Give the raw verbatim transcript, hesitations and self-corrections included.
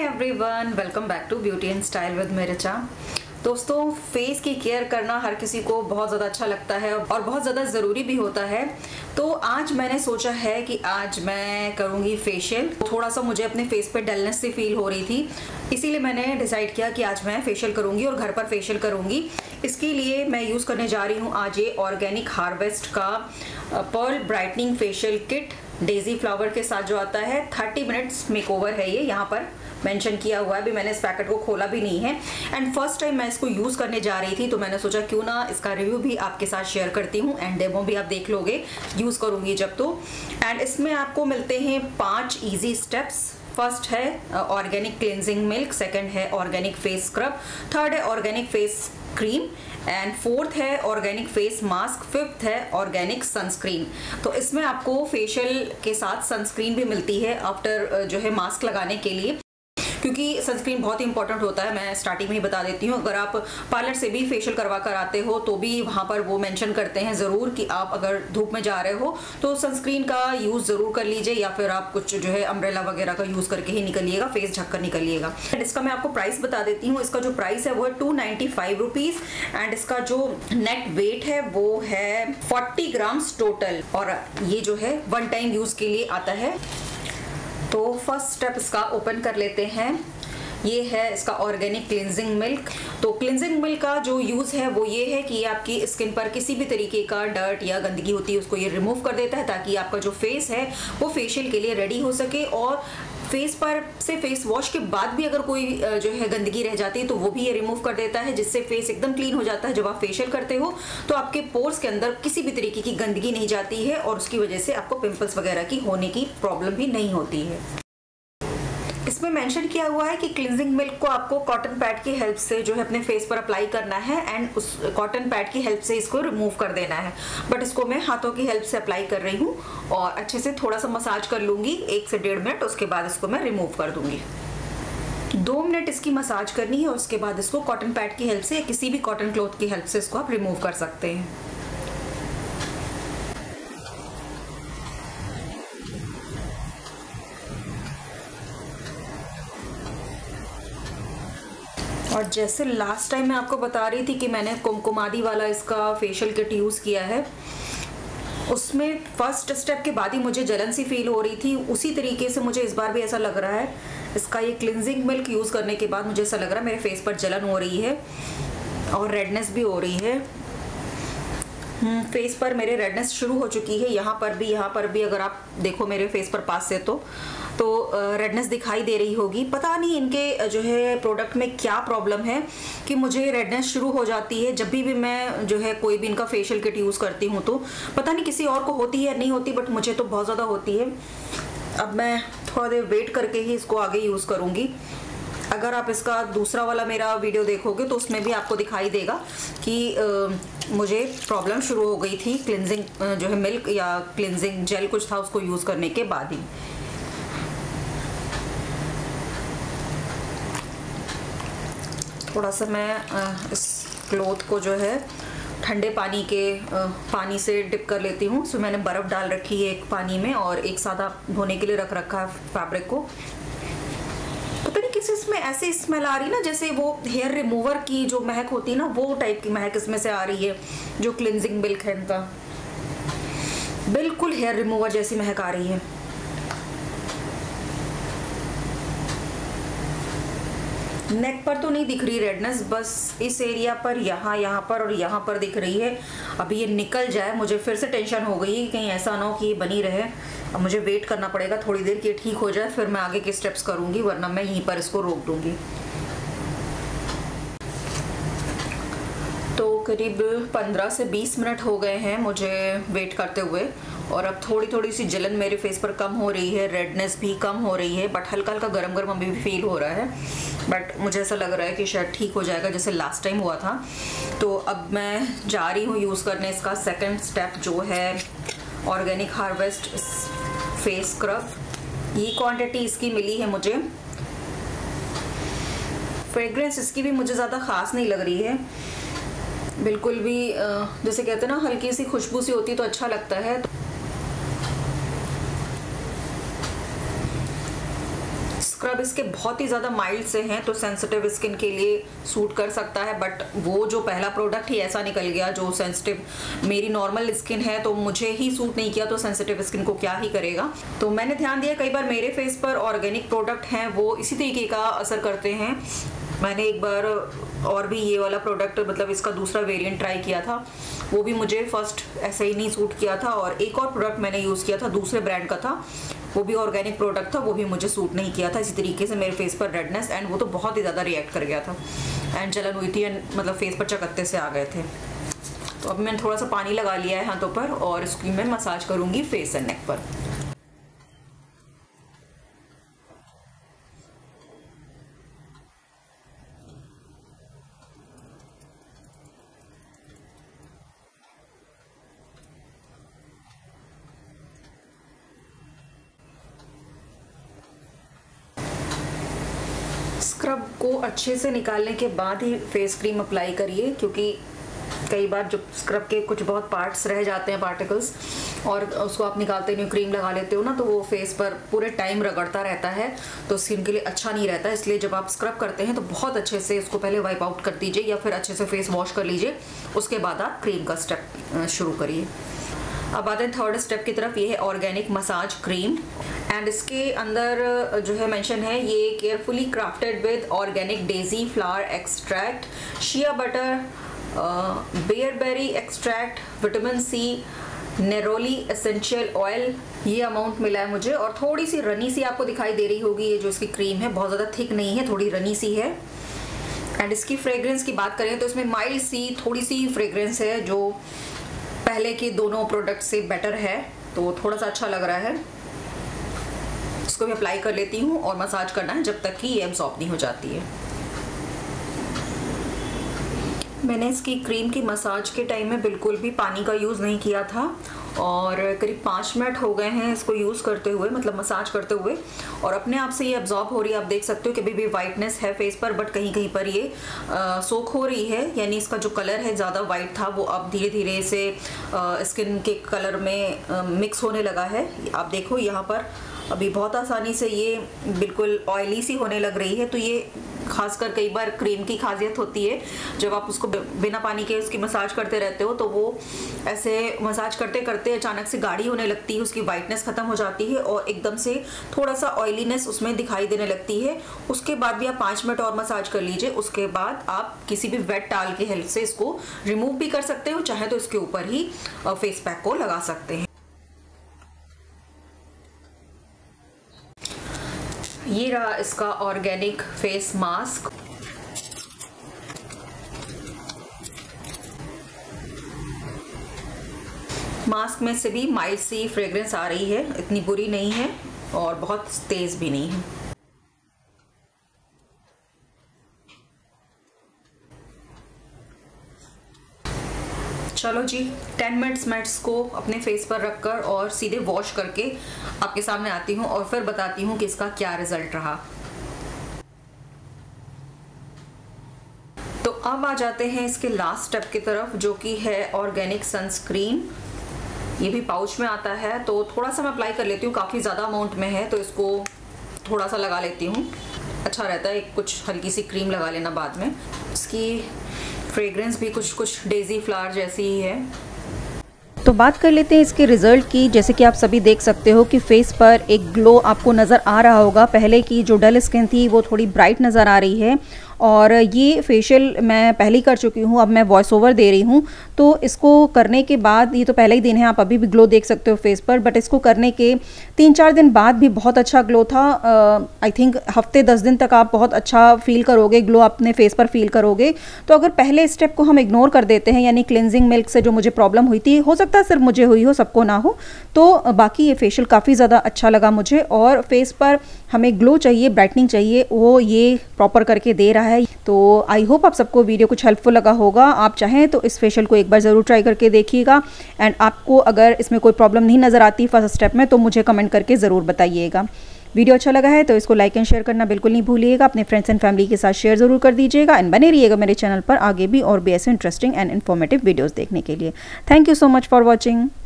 Everyone, welcome back to beauty and style with मेरिचा। दोस्तों, face की केयर करना हर किसी को बहुत ज़्यादा अच्छा लगता है और बहुत ज़्यादा ज़रूरी भी होता है। तो आज मैंने सोचा है कि आज मैं करूँगी फेशियल। थोड़ा सा मुझे अपने फेस पे डलनेस सी फील हो रही थी, इसीलिए मैंने डिसाइड किया कि आज मैं फेशियल करूँगी और घर पर फेशियल करूँगी। इसके लिए मैं यूज़ करने जा रही हूँ आज ये ऑर्गेनिक हार्वेस्ट का pearl brightening facial kit daisy flower के साथ जो आता है। थर्टी मिनट्स मेकओवर है ये, यहाँ पर मेंशन किया हुआ है। अभी मैंने इस पैकेट को खोला भी नहीं है एंड फर्स्ट टाइम मैं इसको यूज़ करने जा रही थी, तो मैंने सोचा क्यों ना इसका रिव्यू भी आपके साथ शेयर करती हूँ एंड डेमो भी आप देख लोगे यूज़ करूँगी जब। तो एंड इसमें आपको मिलते हैं पाँच ईजी स्टेप्स। फर्स्ट है ऑर्गेनिक क्लिनजिंग मिल्क, सेकंड है ऑर्गेनिक फेस स्क्रब, थर्ड है organic face cream and fourth है ऑर्गेनिक फेस मास्क, फिफ्थ है ऑर्गेनिक सनस्क्रीन। तो इसमें आपको फेशियल के साथ सनस्क्रीन भी मिलती है आफ्टर जो है मास्क लगाने के लिए, क्योंकि सनस्क्रीन बहुत ही इंपॉर्टेंट होता है। मैं स्टार्टिंग में ही बता देती हूँ, अगर आप पार्लर से भी फेशियल करवा कर आते हो तो भी वहाँ पर वो मेंशन करते हैं ज़रूर कि आप अगर धूप में जा रहे हो तो सनस्क्रीन का यूज़ ज़रूर कर लीजिए, या फिर आप कुछ जो है अम्ब्रेला वगैरह का यूज़ करके ही निकलिएगा, फेस ढक कर निकलिएगा। इसका मैं आपको प्राइस बता देती हूँ। इसका जो प्राइस है वो है two ninety five rupees and इसका जो नेट वेट है वो है फोर्टी ग्राम्स टोटल, और ये जो है वन टाइम यूज़ के लिए आता है। तो फर्स्ट स्टेप इसका ओपन कर लेते हैं। ये है इसका ऑर्गेनिक क्लिनजिंग मिल्क। तो क्लिनजिंग मिल्क का जो यूज़ है वो ये है कि ये आपकी स्किन पर किसी भी तरीके का डर्ट या गंदगी होती है उसको ये रिमूव कर देता है, ताकि आपका जो फेस है वो फेशियल के लिए रेडी हो सके। और फेस पर से फेस वॉश के बाद भी अगर कोई जो है गंदगी रह जाती है तो वो भी ये रिमूव कर देता है, जिससे फेस एकदम क्लीन हो जाता है। जब आप फेशियल करते हो तो आपके पोर्स के अंदर किसी भी तरीके की गंदगी नहीं जाती है और उसकी वजह से आपको पिंपल्स वगैरह की होने की प्रॉब्लम भी नहीं होती है। इसमें मेंशन किया हुआ है कि क्लिनजिंग मिल्क को आपको कॉटन पैड की हेल्प से जो है अपने फेस पर अप्लाई करना है एंड उस कॉटन पैड की हेल्प से इसको रिमूव कर देना है। बट इसको मैं हाथों की हेल्प से अप्लाई कर रही हूँ और अच्छे से थोड़ा सा मसाज कर लूँगी, एक से डेढ़ मिनट। उसके बाद इसको मैं रिमूव कर दूँगी। दो मिनट इसकी मसाज करनी है और उसके बाद इसको कॉटन पैड की हेल्प से या किसी भी कॉटन क्लॉथ की हेल्प से इसको आप रिमूव कर सकते हैं। और जैसे लास्ट टाइम मैं आपको बता रही थी कि मैंने कुमकुमादी वाला इसका फेशियल किट यूज़ किया है, उसमें फर्स्ट स्टेप के बाद ही मुझे जलन सी फील हो रही थी, उसी तरीके से मुझे इस बार भी ऐसा लग रहा है। इसका ये क्लिनजिंग मिल्क यूज़ करने के बाद मुझे ऐसा लग रहा है मेरे फेस पर जलन हो रही है और रेडनेस भी हो रही है। फेस पर मेरे रेडनेस शुरू हो चुकी है, यहाँ पर भी यहाँ पर भी अगर आप देखो मेरे फेस पर पास से तो तो रेडनेस दिखाई दे रही होगी। पता नहीं इनके जो है प्रोडक्ट में क्या प्रॉब्लम है कि मुझे रेडनेस शुरू हो जाती है जब भी भी मैं जो है कोई भी इनका फेशियल किट यूज़ करती हूँ। तो पता नहीं किसी और को होती है या नहीं होती, बट मुझे तो बहुत ज़्यादा होती है। अब मैं थोड़ा देर वेट करके ही इसको आगे यूज़ करूँगी। अगर आप इसका दूसरा वाला मेरा वीडियो देखोगे तो उसमें भी आपको दिखाई देगा कि आ, मुझे प्रॉब्लम शुरू हो गई थी क्लिनजिंग जो है मिल्क या क्लिनजिंग जेल कुछ था उसको यूज़ करने के बाद ही। थोड़ा सा मैं इस क्लॉथ को जो है ठंडे पानी के पानी से डिप कर लेती हूँ। सो मैंने बर्फ़ डाल रखी है एक पानी में और एक सादा धोने के लिए रख रखा है फैब्रिक को। पता नहीं किस इसमें ऐसी स्मेल आ रही है ना, जैसे वो हेयर रिमूवर की जो महक होती है ना, वो टाइप की महक इसमें से आ रही है। जो क्लिनजिंग मिल्क है इनका बिल्कुल हेयर रिमूवर जैसी महक आ रही है। नेक पर तो नहीं दिख रही रेडनेस, बस इस एरिया पर, यहाँ यहाँ पर और यहाँ पर दिख रही है। अभी ये निकल जाए, मुझे फिर से टेंशन हो गई कहीं ऐसा ना हो कि ये बनी रहे। अब मुझे वेट करना पड़ेगा थोड़ी देर कि ये ठीक हो जाए, फिर मैं आगे के स्टेप्स करूँगी, वरना मैं यहीं पर इसको रोक दूँगी। तो करीब पंद्रह से बीस मिनट हो गए हैं मुझे वेट करते हुए और अब थोड़ी थोड़ी सी जलन मेरे फेस पर कम हो रही है, रेडनेस भी कम हो रही है, बट हल्का हल्का गरम गरम अभी भी फील हो रहा है। बट मुझे ऐसा लग रहा है कि शायद ठीक हो जाएगा जैसे लास्ट टाइम हुआ था। तो अब मैं जा रही हूँ यूज़ करने इसका सेकंड स्टेप जो है ऑर्गेनिक हार्वेस्ट फेस स्क्रब। ये क्वांटिटी इसकी मिली है मुझे। फ्रेग्रेंस इसकी भी मुझे ज़्यादा ख़ास नहीं लग रही है, बिल्कुल भी जैसे कहते हैं ना हल्की सी खुशबू सी होती तो अच्छा लगता है। स्क्रब इसके बहुत ही ज़्यादा माइल्ड से हैं, तो सेंसिटिव स्किन के लिए सूट कर सकता है। बट वो जो पहला प्रोडक्ट ही ऐसा निकल गया जो सेंसिटिव, मेरी नॉर्मल स्किन है तो मुझे ही सूट नहीं किया, तो सेंसिटिव स्किन को क्या ही करेगा। तो मैंने ध्यान दिया कई बार मेरे फेस पर ऑर्गेनिक प्रोडक्ट हैं वो इसी तरीके का असर करते हैं। मैंने एक बार और भी ये वाला प्रोडक्ट, मतलब इसका दूसरा वेरिएंट ट्राई किया था, वो भी मुझे फर्स्ट ऐसे ही नहीं सूट किया था। और एक और प्रोडक्ट मैंने यूज़ किया था, दूसरे ब्रांड का था, वो भी ऑर्गेनिक प्रोडक्ट था, वो भी मुझे सूट नहीं किया था। इसी तरीके से मेरे फेस पर रेडनेस एंड वो तो बहुत ही ज़्यादा रिएक्ट कर गया था एंड जलन हुई थी एंड मतलब फेस पर चकत्ते से आ गए थे। तो अब मैंने थोड़ा सा पानी लगा लिया है हाथों पर और इसकी मैं मसाज करूँगी फेस एंड नेक पर। स्क्रब को अच्छे से निकालने के बाद ही फेस क्रीम अप्लाई करिए, क्योंकि कई बार जो स्क्रब के कुछ बहुत पार्ट्स रह जाते हैं, पार्टिकल्स, और उसको आप निकालते नहीं, क्रीम लगा लेते हो ना, तो वो फेस पर पूरे टाइम रगड़ता रहता है, तो स्किन के लिए अच्छा नहीं रहता। इसलिए जब आप स्क्रब करते हैं तो बहुत अच्छे से इसको पहले वाइप आउट कर दीजिए या फिर अच्छे से फेस वॉश कर लीजिए, उसके बाद आप क्रीम का स्टेप शुरू करिए। अब आते हैं थर्ड स्टेप की तरफ, ये है ऑर्गेनिक मसाज क्रीम एंड इसके अंदर जो है मेंशन है ये carefully crafted with organic daisy flower extract, shea butter, bearberry extract, vitamin C, neroli essential oil, ये अमाउंट मिला है मुझे। और थोड़ी सी रनी सी आपको दिखाई दे रही होगी, ये जो इसकी क्रीम है बहुत ज़्यादा थिक नहीं है, थोड़ी रनी सी है। एंड इसकी फ्रेग्रेंस की बात करें तो इसमें माइल्ड सी थोड़ी सी फ्रेग्रेंस है जो पहले के दोनों प्रोडक्ट से बेटर है, तो थोड़ा सा अच्छा लग रहा है। इसको भी अप्लाई कर लेती हूँ और मसाज करना है जब तक कि ये एब्जॉर्ब नहीं हो जाती है। मैंने इसकी क्रीम की मसाज के टाइम में बिल्कुल भी पानी का यूज़ नहीं किया था और करीब पाँच मिनट हो गए हैं इसको यूज़ करते हुए, मतलब मसाज करते हुए, और अपने आप से ये एब्जॉर्ब हो रही है। आप देख सकते हो कि अभी भी वाइटनेस है फेस पर, बट कहीं कहीं पर ये आ, सोख हो रही है, यानी इसका जो कलर है ज़्यादा वाइट था वो अब धीरे धीरे से स्किन के कलर में आ, मिक्स होने लगा है। आप देखो यहाँ पर अभी बहुत आसानी से ये बिल्कुल ऑयली सी होने लग रही है। तो ये खासकर कई बार क्रीम की खासियत होती है, जब आप उसको बिना पानी के उसकी मसाज करते रहते हो तो वो ऐसे मसाज करते करते अचानक से गाढ़ी होने लगती है, उसकी वाइटनेस ख़त्म हो जाती है और एकदम से थोड़ा सा ऑयलीनेस उसमें दिखाई देने लगती है। उसके बाद भी आप पाँच मिनट और मसाज कर लीजिए। उसके बाद आप किसी भी वेट टाल की हेल्प से इसको रिमूव भी कर सकते हो, चाहे तो इसके ऊपर ही फेस पैक को लगा सकते हैं। ये रहा इसका ऑर्गेनिक फेस मास्क। मास्क में से भी माइल्ड सी फ्रेग्रेंस आ रही है, इतनी बुरी नहीं है और बहुत तेज भी नहीं है। चलो जी, टेन मिनट्स मैं इसको अपने फेस पर रखकर और सीधे वॉश करके आपके सामने आती हूँ और फिर बताती हूँ कि इसका क्या रिजल्ट रहा। तो अब आ जाते हैं इसके लास्ट स्टेप की तरफ, जो कि है ऑर्गेनिक सनस्क्रीन। ये भी पाउच में आता है, तो थोड़ा सा मैं अप्लाई कर लेती हूँ, काफ़ी ज़्यादा अमाउंट में है तो इसको थोड़ा सा लगा लेती हूँ, अच्छा रहता है। कुछ हल्की सी क्रीम लगा लेना बाद में। इसकी फ्रेग्रेंस भी कुछ कुछ डेजी फ्लावर जैसी ही है। तो बात कर लेते हैं इसके रिज़ल्ट की। जैसे कि आप सभी देख सकते हो कि फेस पर एक ग्लो आपको नज़र आ रहा होगा। पहले की जो डल स्किन थी वो थोड़ी ब्राइट नज़र आ रही है और ये फेशियल मैं पहले ही कर चुकी हूँ, अब मैं वॉइस ओवर दे रही हूँ। तो इसको करने के बाद, ये तो पहला ही दिन है, आप अभी भी ग्लो देख सकते हो फेस पर, बट इसको करने के तीन चार दिन बाद भी बहुत अच्छा ग्लो था। आई थिंक हफ्ते दस दिन तक आप बहुत अच्छा फील करोगे, ग्लो अपने फेस पर फील करोगे। तो अगर पहले स्टेप को हम इग्नोर कर देते हैं, यानी क्लिनजिंग मिल्क से जो मुझे प्रॉब्लम हुई थी, हो सकता है सिर्फ मुझे हुई हो, सबको ना हो, तो बाकी ये फेशियल काफ़ी ज़्यादा अच्छा लगा मुझे। और फेस पर हमें ग्लो चाहिए, ब्राइटनिंग चाहिए, वो ये प्रॉपर करके दे रहा है। तो आई होप आप सबको वीडियो कुछ हेल्पफुल लगा होगा। आप चाहें तो इस फेशियल को एक बार ज़रूर ट्राई करके देखिएगा एंड आपको अगर इसमें कोई प्रॉब्लम नहीं नज़र आती फर्स्ट स्टेप में तो मुझे कमेंट करके ज़रूर बताइएगा। वीडियो अच्छा लगा है तो इसको लाइक एंड शेयर करना बिल्कुल नहीं भूलिएगा। अपने फ्रेंड्स एंड फैमिली के साथ शेयर ज़रूर कर दीजिएगा एंड बने रहिएगा मेरे चैनल पर आगे भी और भी ऐसे इंटरेस्टिंग एंड इन्फॉर्मेटिव वीडियोज़ देखने के लिए। Thank you so much for watching.